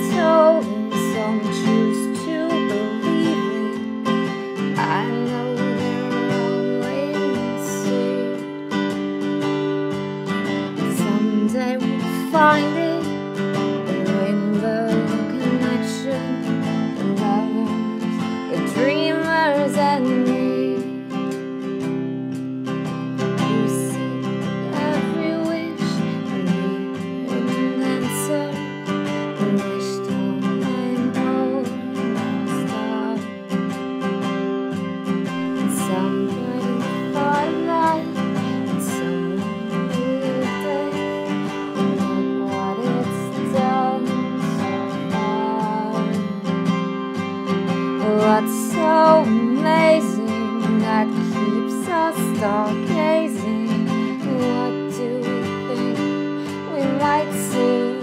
told, and some choose to believe it. I know they're all waiting to see. Someday we'll find it, the rainbow connection, the lovers, the dreamers, and me. What's so amazing that keeps us stargazing? What do we think we might see?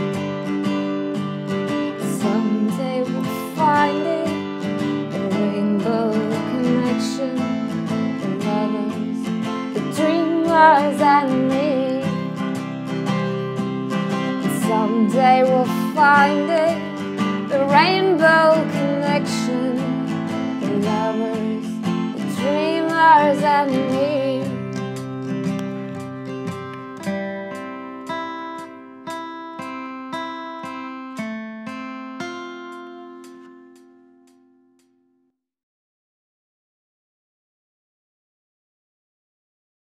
Someday we'll find it, the rainbow connection, the lovers, the dreamers, and me. Someday we'll find it, the rainbow connection, the lovers, the dreamers, and me.